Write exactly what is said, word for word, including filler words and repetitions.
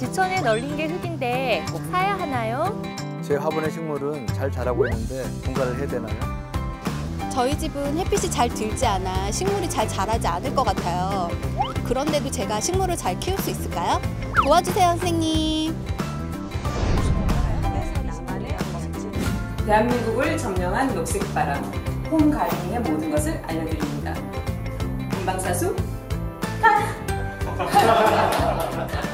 지천에 널린 게 흙인데 꼭 사야 하나요? 제 화분의 식물은 잘 자라고 있는데 분갈이를 해야 되나요? 저희 집은 햇빛이 잘 들지 않아 식물이 잘 자라지 않을 것 같아요. 그런데도 제가 식물을 잘 키울 수 있을까요? 도와주세요, 선생님. 대한민국을 점령한 녹색바람, 홈 가르닝의 모든 것을 알려드립니다. 본방사수 타!